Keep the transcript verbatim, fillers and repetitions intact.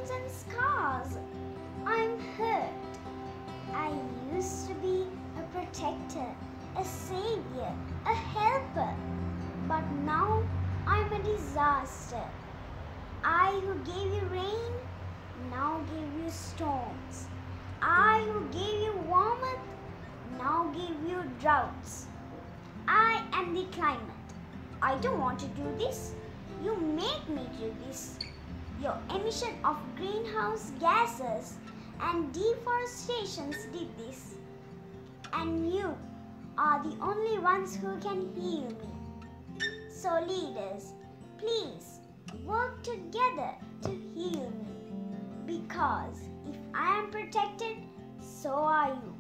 wounds and scars. I'm hurt. I used to be a protector, a savior, a helper. But now I'm a disaster. I who gave you rain, now give you storms. I who gave you warmth, now give you droughts. I am the climate. I don't want to do this. You make me do this. Your emission of greenhouse gases and deforestation did this. And you are the only ones who can heal me. So leaders, please work together to heal me. Because if I am protected, so are you.